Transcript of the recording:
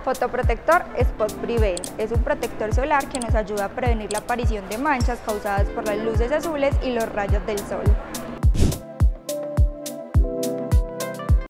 Fotoprotector Spot Prevent es un protector solar que nos ayuda a prevenir la aparición de manchas causadas por las luces azules y los rayos del sol.